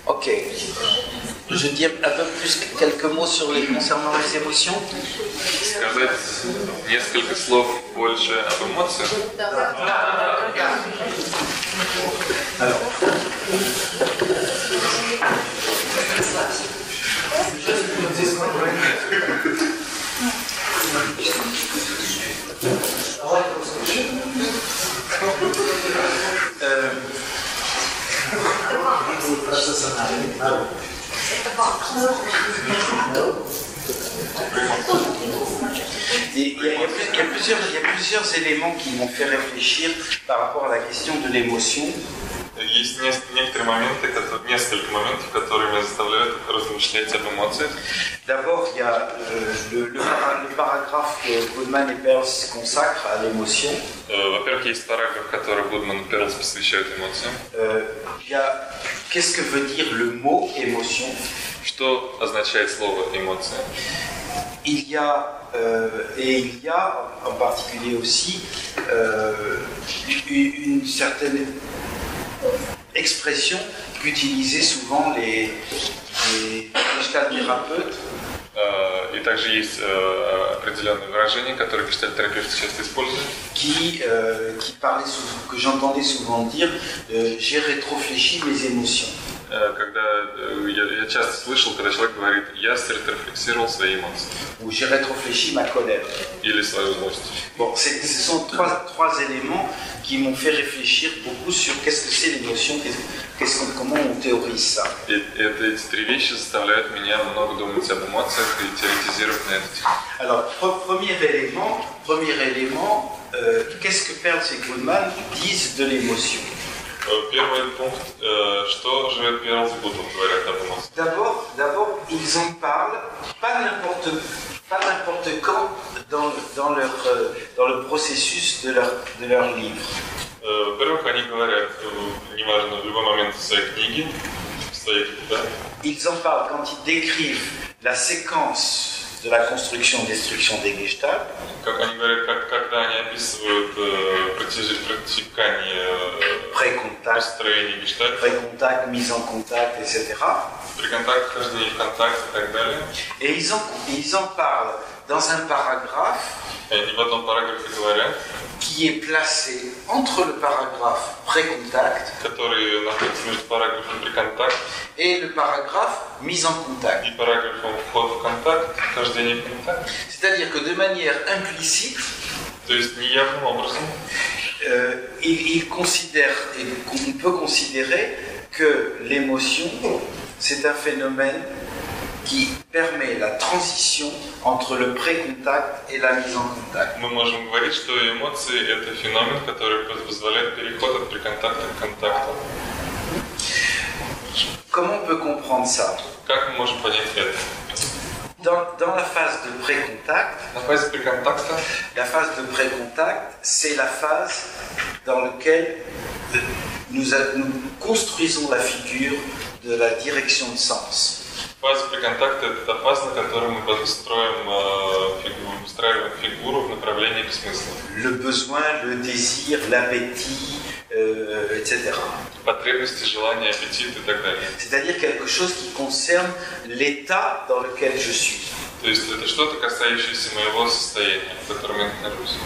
Ok. Je dis un peu plus quelques mots concernant les émotions. Сказать несколько слов больше об эмоциях. Alors. Il y a plusieurs éléments qui m'ont fait réfléchir par rapport à la question de l'émotion. Есть некоторые моменты, несколько моментов, которые меня заставляют размышлять об эмоциях. D'abord, il y a le paragraphe que Goodman et Peirce consacrent à l'émotion. Во-первых, есть параграф, который Goodman и Peirce посвящают эмоциям. Il y a qu'est-ce que veut dire le mot émotion? Что означает слово эмоция? Il y a en particulier aussi une certaine expression qu'utilisaient souvent les gestalthérapeutes. И также есть определенные выражения, которые гештальтерапевты часто используют. Qui parlaient souvent, que j'entendais souvent dire, j'ai rétréfléchi mes émotions. Когда я часто слышал, когда человек говорит, я сретрефлексировал свои эмоции. Ou j'ai rétréfléchi ma colère. Или свою злость. Bon, ce sont trois éléments qui m'ont fait réfléchir beaucoup sur qu'est-ce que c'est l'émotion, comment on théorise ça. Эти три вещи заставляют меня много думать об эмоциях и теоретизировать на эту тему. Alors, premier élément, qu'est-ce que Peirce et Goodman disent de l'émotion? Первый пункт, что же Peirce и Goodman говорят об эмоциях? D'abord, ils en parlent pas n'importe quand dans le processus de leur livre. Во-первых, они говорят, неважно, в любой момент в своей книге, Ils en parlent quand ils décrivent la séquence de la construction-destruction des Gestalt. Как они говорят, когда они описывают протекание построения Гештальта, pré-contact, mise en contact, etc. При контакте, хождении в контакт и так далее. Et ils en parlent dans un paragraphe в одном параграфе говорят, qui est placé entre le paragraphe pré-contact который находится между параграфом при контакте et le paragraphe mise en contact. И параграфом вход в контакт, хождение в контакт. C'est-à-dire que de manière implicite, то есть неявным образом, il considère, et on peut considérer que l'émotion, c'est un phénomène qui permet la transition entre le pré-contact et la mise en contact. Мы можем говорить, что эмоции – это феномен, который позволяет переход от преконтакта к контакту. Comment on peut comprendre ça? Как мы можем понять это? Dans la phase de pré-contact, la phase de pré-contact, c'est la phase dans laquelle nous construisons la figure de la direction de sens. Фаза преконтакта – это та фаза, на которой мы выстраиваем фигуру в направлении к смыслу. Le besoin, le désir, l'appétit, etc. Потребности, желания, аппетит и так далее. C'est-à-dire quelque chose qui concerne l'état dans lequel je suis. То есть это что-то, касающееся моего состояния, в котором я нахожусь.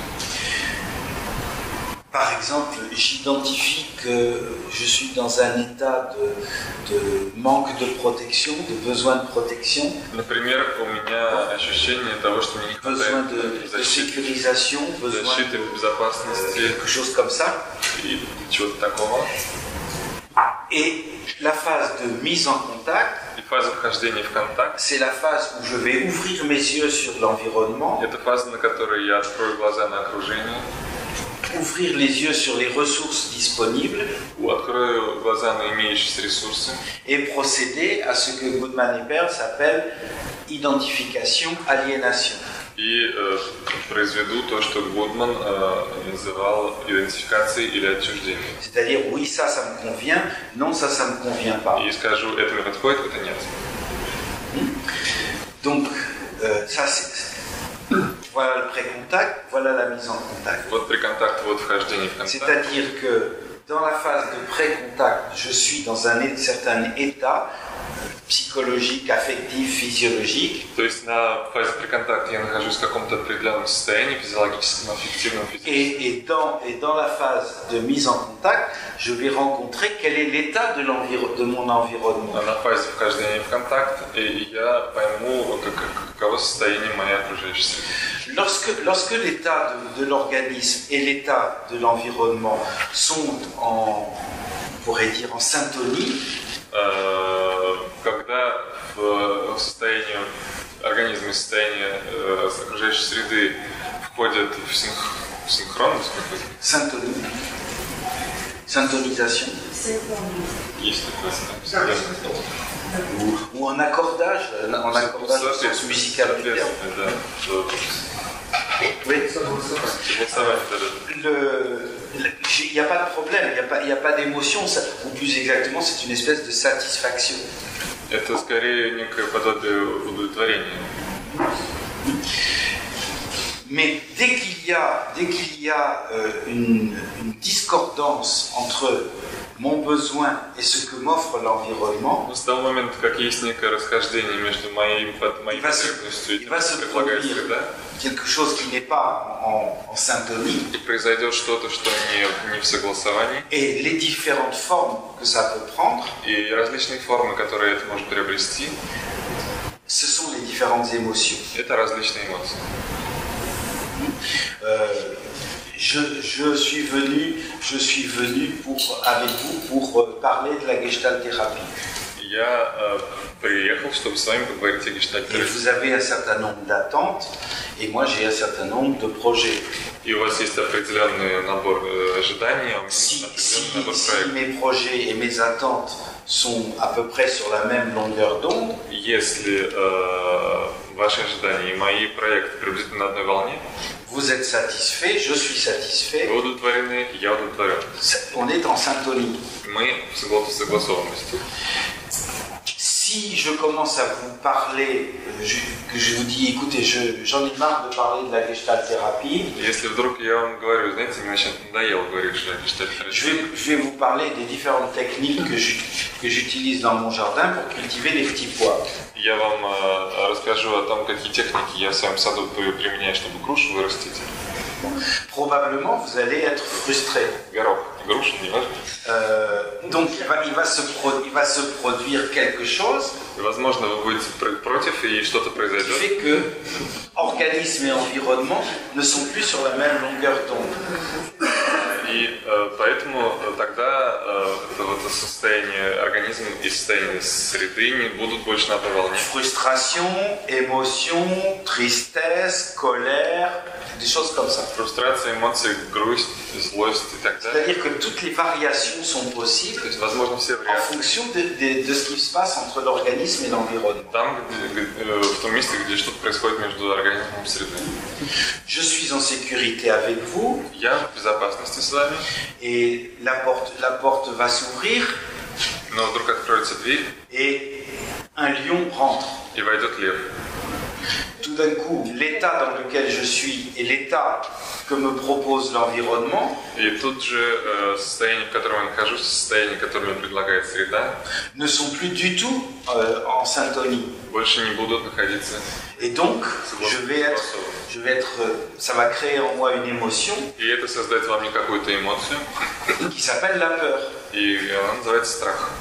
Par exemple, j'identifie que je suis dans un état de manque de protection, de besoin de protection. Например, у меня ощущение того, что мне не besoin хватает de sécurisation, besoin защиты, безопасности, quelque chose comme ça. И чего-то такого. Et la phase de mise en contact, и фаза вхождения в контакт, c'est la phase où je vais ouvrir mes yeux sur l'environnement. Это фаза, на которой я открою глаза на окружение. Ouvrir les yeux sur les ressources disponibles открою глаза на имеющиеся ресурсы et procéder à ce que Goodman et Peirce appellent identification, aliénation. И произведу то, что Гудман называл идентификацией или отчуждением. C'est-à-dire, oui, ça me convient, non, ça me convient pas. И скажу, это мне подходит, это нет. Donc, ça c'est... Voilà le pré-contact, voilà la mise en contact. Вот преконтакт, вот вхождение в контакт. C'est-à-dire que Dans la phase de pré-contact, je suis dans un certain état psychologique, affectif, physiologique. То есть на фазе приконтакта я нахожусь в каком-то определенном состоянии физиологическом, аффективном, физическом. Et dans la phase de mise en contact, je vais rencontrer quel est l'état de mon environnement. А на фазе вхождения в контакт, и я пойму, каково состояние моей окружающей среды. Lorsque l'état de l'organisme et l'état de l'environnement sont on pourrait dire, en syntonie, когда в состояние организма и состояние окружающей среды входят в синхронность, syntonisation, есть такое состояние. ou en accordage au sens musical du terme. Oui. Il n'y a pas de problème, il n'y a pas d'émotion, ou plus exactement, c'est une espèce de satisfaction. Это скорее некое подобие удовлетворения. Mais dès qu'il y a une discordance entre mon besoin et ce que m'offre l'environnement, с того момента, как есть некое расхождение между моей потребностью и тем, что предлагает среда, quelque chose qui n'est pas en syntonie, и произойдет что-то, что не в согласовании, et les différentes formes que ça peut prendre, и различные формы, которые это может приобрести, ce sont les différentes émotions. Это различные эмоции. Je suis venu avec vous pour parler de la Gestalt thérapie. Я приехал, чтобы с вами поговорить о Et гештальт-терапии. vous avez un certain nombre d'attentes, et moi j'ai un certain nombre de projets. И у вас есть определенный набор ожиданий, Si определенный набор проектов. mes projets et mes attentes sont à peu près sur la même longueur d'onde, Если ваши ожидания и мои проекты приблизительно на одной волне, vous êtes satisfait, je suis satisfait, вы удовлетворены, я удовлетворен. on est en syntonie. Мы в согласованности. Si je commence à vous parler, que je vous dis, écoutez, j'en ai marre de parler de la Gestalt thérapie, Если вдруг я вам говорю, знаете, мне начинает надоело говорить, что я гештальт-терапевт, je vais vous parler des différentes techniques que j'utilise dans mon jardin pour cultiver les petits pois. я вам расскажу о том, какие техники я в своем саду применяю, чтобы грушу вырастить. Probablement, vous allez être frustré. Горох, грушу, не важно. Donc, il va se produire quelque chose И, возможно, вы будете против, и что-то qui произойдет. fait que organisme et environnement ne sont plus sur la même longueur d'onde. И поэтому тогда это состояние организма и состояние среды не будут больше на одной волне. Frustration, émotion, tristesse, colère, des choses comme ça. Фрустрация, эмоции, грусть, злость и так далее. C'est-à-dire que toutes les variations sont possibles То есть, возможно, все en варианты. fonction de ce qui se passe entre l'organisme et l'environnement. Там, в том месте, где что-то происходит между организмом и средой. Je suis en sécurité avec vous Я в безопасности с вами, et la porte va s'ouvrir но вдруг откроется дверь, et un lion rentre. и войдет лев. Tout d'un coup, l'état dans lequel je suis et l'état que me propose l'environnement И тут же состояние, в котором я нахожусь, состояние, которое мне предлагает среда, ne sont plus du tout en syntonie. больше не будут находиться. Et donc, ça va créer en moi une émotion И это создает во мне какую-то эмоцию, qui s'appelle la peur. и она называется страх.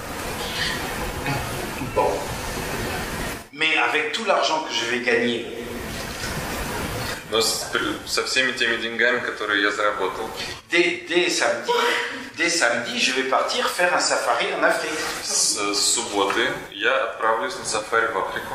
Bon. Mais avec tout l'argent que je vais gagner, Но со всеми теми деньгами, которые я заработал, dès samedi, je vais partir faire un safari en Afrique. с субботы я отправлюсь на сафари в Африку.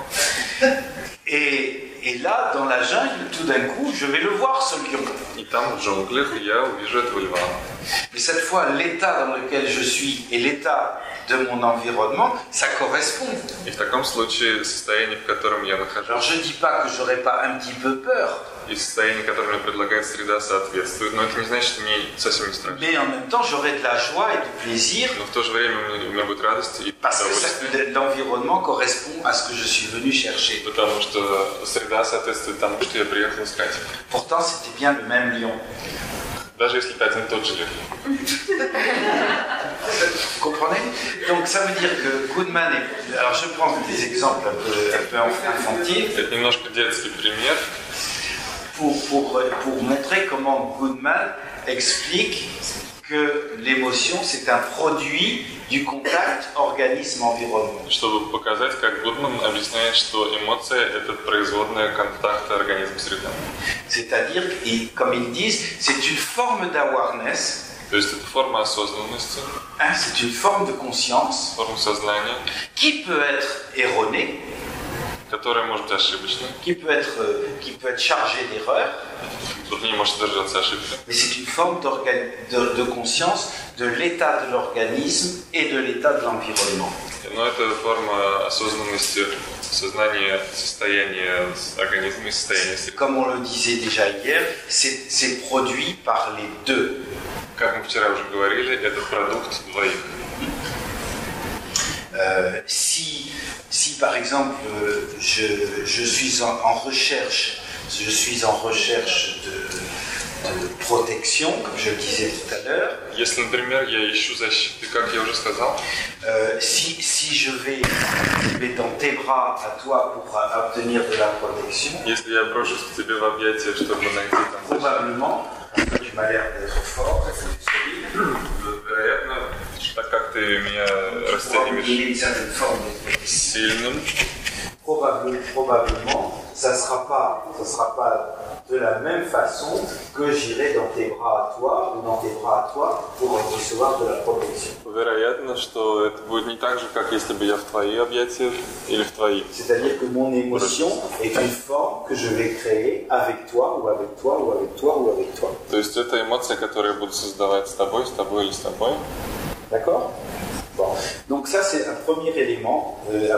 Et là, dans la jungle, tout d'un coup, je vais le voir, ce lion. И там, в джунглях, я увижу этого льва. Mais cette fois, l'état dans lequel je suis et l'état de mon environnement, ça correspond. И в таком случае состояние, в котором я Alors, нахожусь, je ne dis pas que j'aurais pas un petit peu peur, и состояние, которое мне предлагает среда, соответствует. Но это не значит, что мне совсем не страшно. mais en même temps, j'aurai de la joie et du plaisir Но в то же время у меня будет радость и parce que удовольствие. l'environnement correspond à ce que je suis venu chercher. Потому что среда соответствует тому, что я приехал искать. Pourtant, c'était bien le même lion. Даже если это один и тот же лев. Vous comprenez? Donc ça veut dire que Goodman est... Alors je prends des exemples un peu infantiles. Это немножко детский пример. Pour montrer comment Goodman explique que l'émotion c'est un produit du contact organisme-environnement. Чтобы показать, как Гудман объясняет, что эмоция – это производная контакта организм-среда. C'est-à-dire, comme ils disent, c'est une forme d'awareness. То есть это форма осознанности, C'est une forme de conscience форма сознания, qui peut être erronée, которая может быть ошибочной, qui peut être chargée d'erreurs, тут не может содержаться ошибка. mais c'est une forme de conscience de l'état de l'organisme et de l'état de l'environnement. Но это форма осознанности, сознания, состояния организма и состояния среды. Comme on le disait déjà hier, c'est produit par les deux. Как мы вчера уже говорили, это продукт двоих. Si par exemple je suis en recherche de protection, comme je le disais tout à l'heure. Если, например, я ищу защиты, как я уже сказал, si je vais dans tes bras à toi pour obtenir de la protection, если я брошусь к тебе в объятия, чтобы найти там probablement, tu m'as l'air d'être fort, solide, вероятно, так как ты меня расцениваешь сильным, probablement, ça sera pas de la même façon que j'irai dans tes bras à toi ou dans tes bras à toi pour recevoir de la protection. Вероятно, что это будет не так же, как если бы я в твои объятия или в твои. C'est-à-dire que mon émotion est une forme que je vais créer avec toi ou avec toi ou avec toi ou avec toi. То есть это эмоция, которую я буду создавать с тобой или с тобой. D'accord? Bon. Donc ça c'est un premier élément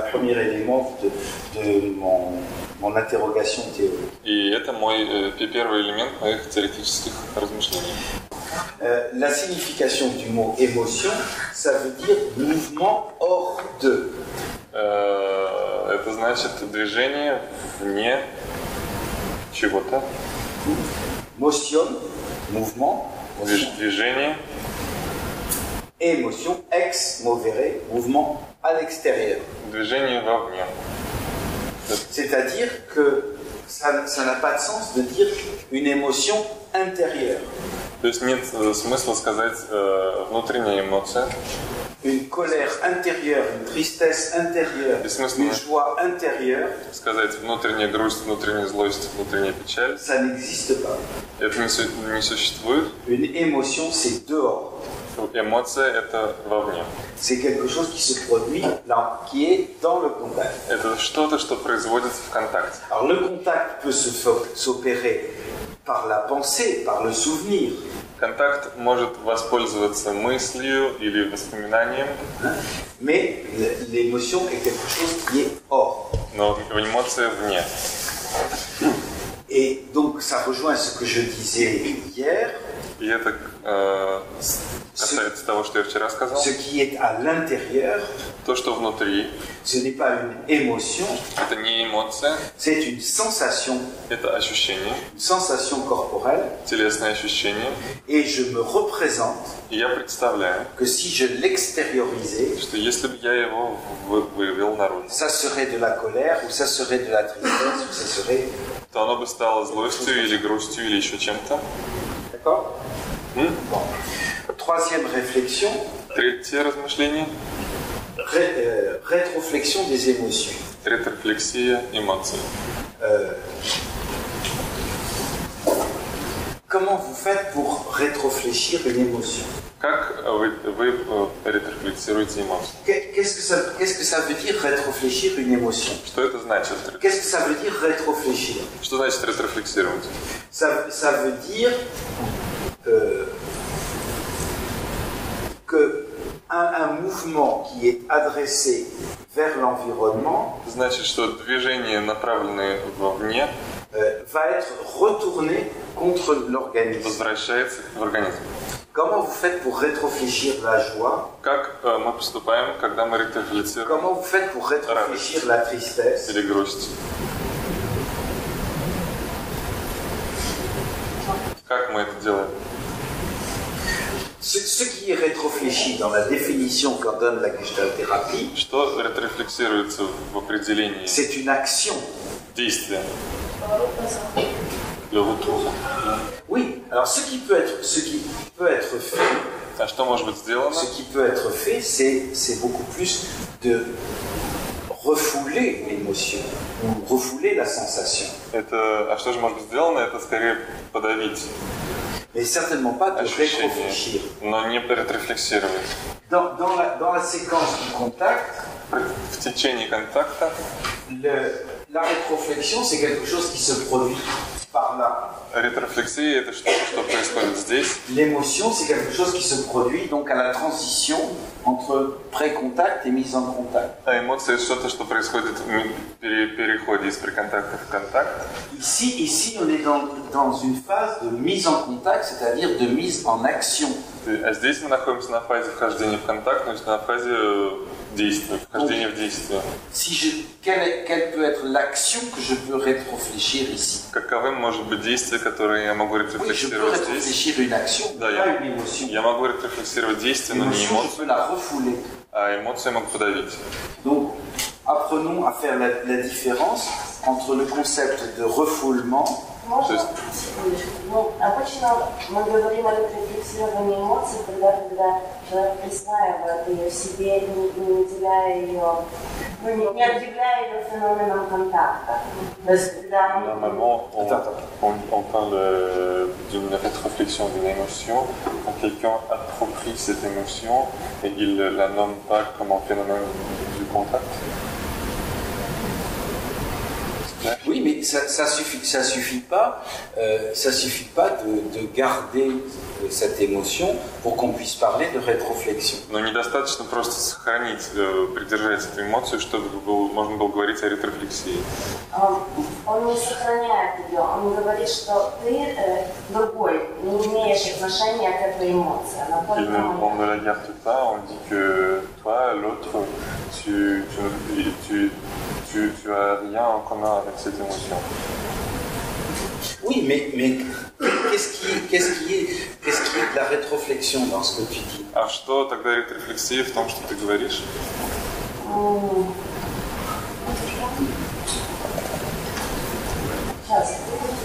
de mon interrogation théorique. И это мой первый элемент моих теоретических размышлений. La signification du mot émotion, ça veut dire mouvement hors de. Это значит движение вне чего-то. Motion, mouvement. Движение. Émotion, ex, movere, mouvement à l'extérieur. Движение вовне. C'est-à-dire que ça n'a pas de sens de dire une émotion intérieure. То есть нет смысла сказать внутренняя эмоция. Une colère intérieure, une tristesse intérieure, une joie intérieure. Сказать внутренняя грусть, внутренняя злость, внутренняя печаль. Ça n'existe pas. Это не существует. Une émotion, c'est dehors. Эмоция – это вовне. C'est quelque chose qui se produit là, qui est dans le contact. Это что-то, что производится в контакте. Alors le contact peut s'opérer par la pensée, par le souvenir. Контакт может воспользоваться мыслью или воспоминанием. Mais l'émotion est quelque chose qui est hors. Но эмоция вне. Et donc ça rejoint ce que je disais hier. И это касается того, что я вчера сказал. Ce qui est à l'intérieur, то, что внутри, ce n'est pas une émotion, это не эмоция, c'est une sensation, это ощущение, une sensation corporelle, телесное ощущение. Et je me représente И я представляю, que si je l'extériorisais, что если бы я его вывел наружу, ça serait de la colère, ou ça serait de la tristesse, ou ça serait... то оно бы стало злостью или грустью или еще чем-то. D'accord? Bon. Troisième réflexion. Третье размышление. Rétroflexion des émotions. Ретрофлексия эмоций. Comment vous faites pour rétrofléchir une émotion? Как вы ретрофлексируете эмоции? Qu'est-ce que ça veut dire rétrofléchir une émotion? Что это значит? Qu'est-ce que ça veut dire rétréfléchir? Что значит ретрофлексировать? Ça veut dire que un mouvement qui est adressé vers l'environnement Значит, что движение, направленное вовне, va être retourné contre l'organisme. Возвращается в организм. Comment vous faites pour rétréfléchir la joie? Как мы поступаем, когда мы ретрофлексируем? Comment vous faites pour rétréfléchir la tristesse? Или грусть? Как мы это делаем? Ce qui est rétréfléchi dans la définition qu'en donne la gestalthérapie, Что ретрефлексируется в определении c'est une action. действия? Le retour. Oui, alors ce qui peut être fait, А что может быть сделано? ce qui peut être fait, c'est beaucoup plus de refouler l'émotion, ou refouler la sensation. А что же может быть сделано? Это скорее подавить. Mais certainement pas de rétréfléchir. Но не ретрефлексировать. Dans la séquence du contact, В течение контакта la rétroflexion, c'est quelque chose qui se produit par là. Ретрефлексия – это что-то, что происходит здесь. L'émotion, c'est quelque chose qui se produit donc à la transition entre pré-contact et mise en contact. А эмоция – это что-то, что происходит в переходе из преконтакта в контакт. Ici, on est dans une phase de mise en contact, c'est-à-dire de mise en action. А здесь мы находимся на фазе вхождения в контакт, то есть на фазе действия, вхождения в действие. Quelle peut être l'action que je peux rétrofléchir ici? Каковым может быть действие, которое я могу ретрефлексировать здесь? Réfléchir une action, Да, pas une émotion. я могу ретрефлексировать действие, но не L'émotion, je peux эмоцию, la refouler. а эмоцию я могу подавить. Donc, apprenons à faire la différence entre le concept de refoulement. Можно? Ну, обычно мы говорим о ретрефлексировании эмоций, когда человек присваивает ее себе, не уделяя ее, не объявляя ее феноменом контакта. То есть, когда Normalement, on parle d'une rétroflexion d'une émotion quand quelqu'un approprie cette émotion et il ne la nomme pas comme un phénomène du contact. Oui, mais ça suffit pas de garder cette émotion pour qu'on puisse parler de rétroflexion. Но недостаточно просто сохранить, придержать эту эмоцию, чтобы можно было говорить о ретрефлексии. он не сохраняет ее, он говорит, что ты другой, не имеешь отношения к этой эмоции. On ne la garde pas, on dit que toi, l'autre, tu as rien en commun avec cette émotion. Oui, mais qu'est-ce qui est de la rétroflexion dans ce que tu dis? А что тогда ретрефлексия в том, что ты говоришь? Сейчас.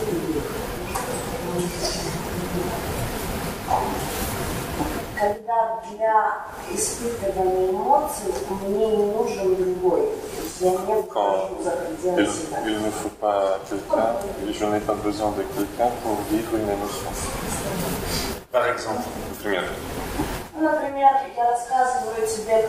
Когда для испытывания эмоций мне не нужен другой. Я не выхожу за пределы себя. Il ne faut pas quelqu'un, je n'ai pas besoin de quelqu'un pour vivre une émotion. Par exemple. Например, Например, я рассказываю тебе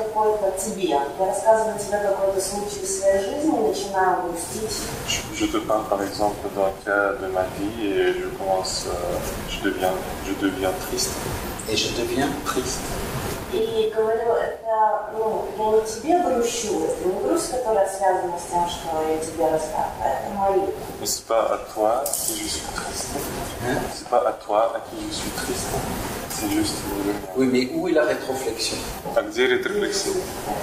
какой-то случай из своей жизни и начинаю грустить. je te parle par exemple d'un cas de ma vie et je deviens triste. Et je deviens triste. И говорю, это, я не тебе грущу, это не грусть, которая связана с тем, что я тебе рассказываю, это мои. Mais c'est pas à toi que je suis triste. C'est pas à toi à qui je suis triste. C'est juste le mien. Oui, mais où est la rétroflexion? А где ретрефлексия?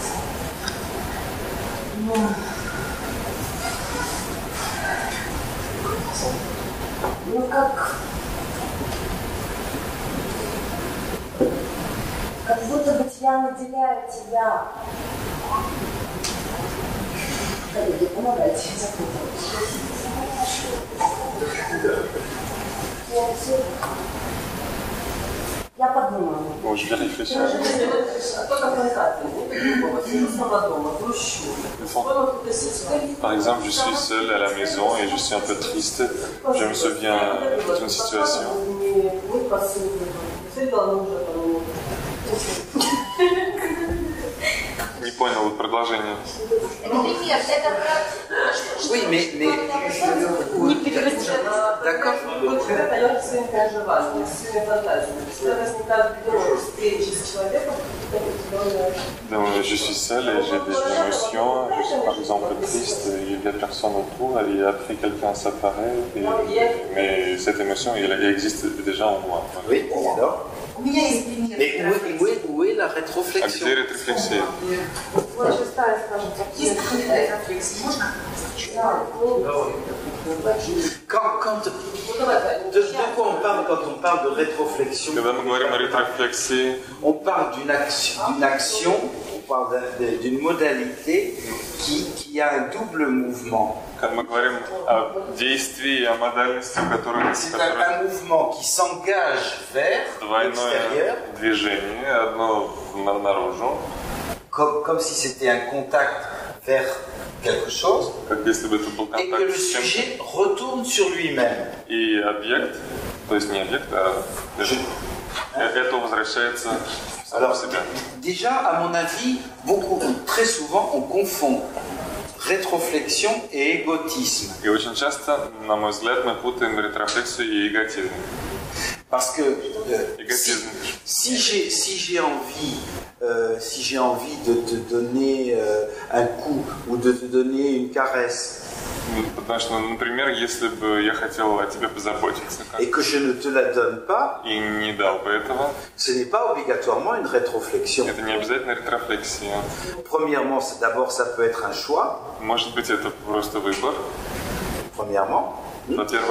Как будто бы я наделяю тебя. Коллеги, помогайте, я запуталась. Я подумала. Bon, je vais réfléchir. Par exemple, je suis seul à la maison et je suis un peu triste. Je me souviens d'une situation. Не понял вот продолжение. Например, это Oui, mais не переводить. d'accord. Это своим переживанием, своими фантазиями. Когда возникает встреча с человеком, Donc, je suis seul et j'ai des émotions. Je suis par exemple triste et il y a personne autour. Et après, quelqu'un s'apparaît. Mais cette émotion, elle existe déjà en moi. Oui, alors. у меня есть пример. Mais où est la А rétroflexion? где ретрефлексия? Вот шестая, скажем так. Есть какие-то рефлексы? Можно? De quoi on parle quand on parle de rétroflexion? Когда мы говорим о ретрофлексии, on parle d'une action, on parle d'une modalité qui a un double mouvement. когда мы говорим о действии, о модальности, которая C'est un mouvement qui s'engage vers l'extérieur. Двойное движение, одно наружу. Comme si c'était un contact vers quelque chose, Как если бы это был et que контакт le с чем-то. sujet retourne sur lui-même. И объект, то есть не объект, а это возвращается в само Alors, себя. déjà, à mon avis, très souvent, on confond rétroflexion et égotisme. И очень часто, на мой взгляд, мы путаем ретрофлексию и эготизм. Parce que Égotisme. si j'ai envie de te donner un coup ou de te donner une caresse, Потому что, например, если бы я хотел о тебе позаботиться et que je ne te la donne pas, и не дал бы этого, ce n'est pas obligatoirement une rétroflexion. это не обязательно ретрофлексия. Premièrement, d'abord, ça peut être un choix. Может быть, это просто выбор. Premièrement. Во-первых,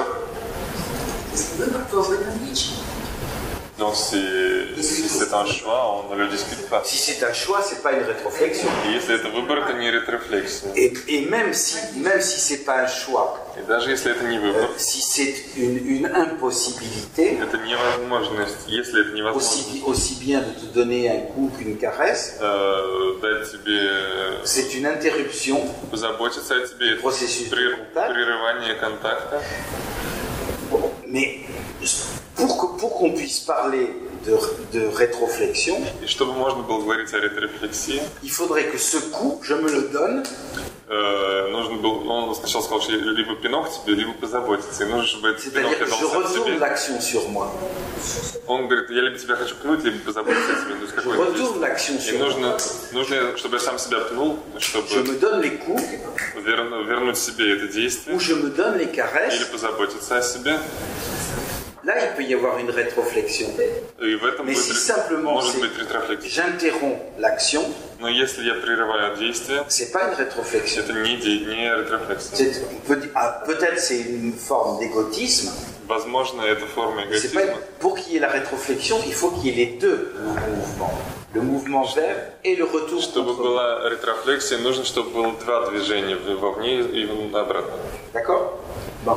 donc si c'est un choix, on ne le discute pas. Si c'est un choix, c'est pas une rétroflexion. И если это выбор, это не ретрофлексия. Et même si c'est pas un choix, И даже если это не выбор, si c'est une impossibilité, это невозможность. Если это невозможность aussi bien de te donner un coup qu'une caresse, дать тебе, c'est une interruption позаботиться о тебе, это processus de contact. прерывание контакта. Mais pour qu'on puisse parler de rétroflexion, И чтобы можно было говорить о ретрофлексии, il faudrait que ce coup, je me le donne, нужно было, он сначала сказал, что либо пинок тебе, либо позаботиться. И нужно, чтобы этот пинок c'est-à-dire que je дался retourne тебе. l'action sur moi. Он говорит, я либо тебя хочу пнуть, либо позаботиться о тебе. То есть Je какое-то retourne l'action действие. sur И moi. нужно, чтобы я сам себя пнул, Je чтобы me donne les coups вернуть себе это действие, ou je me donne les или caresses. позаботиться о себе. Là, il peut y avoir une rétroflexion. И в этом Mais si simplement может быть ретрофлексия. j'interromps l'action, Но если я прерываю действие, c'est pas une rétroflexion. это не ретрофлексия. Peut-être c'est une forme d'égotisme. Возможно, это форма C'est pas, эгоизма. pour qu'il y ait la rétroflexion, il faut qu'il y ait les deux mouvements. Le mouvement vers et le retour Чтобы contre. была ретрофлексия, нужно, чтобы было два движения вовне и обратно. D'accord? Bon.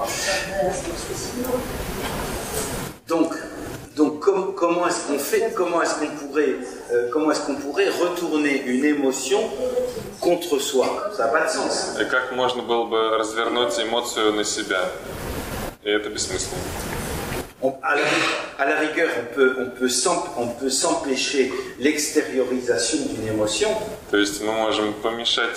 Donc comment est-ce qu'on fait? Comment est-ce qu'on pourrait retourner une émotion contre soi? Ça n'a pas de sens. И как можно было бы развернуть эмоцию на себя? И это бессмысленно. À la rigueur, on peut s'empêcher l'extériorisation d'une émotion. То есть мы можем помешать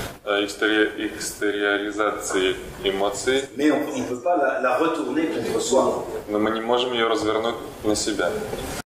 экстериоризации эмоций, Mais on ne peut pas la retourner contre soi. но мы не можем ее развернуть на себя.